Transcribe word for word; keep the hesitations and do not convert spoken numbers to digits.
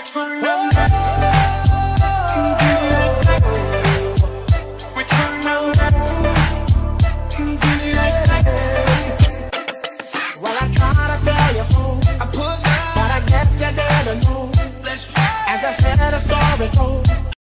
turn them back? Can you give me that back? Return them back. Can you give me that back? Well, I try to tell you so.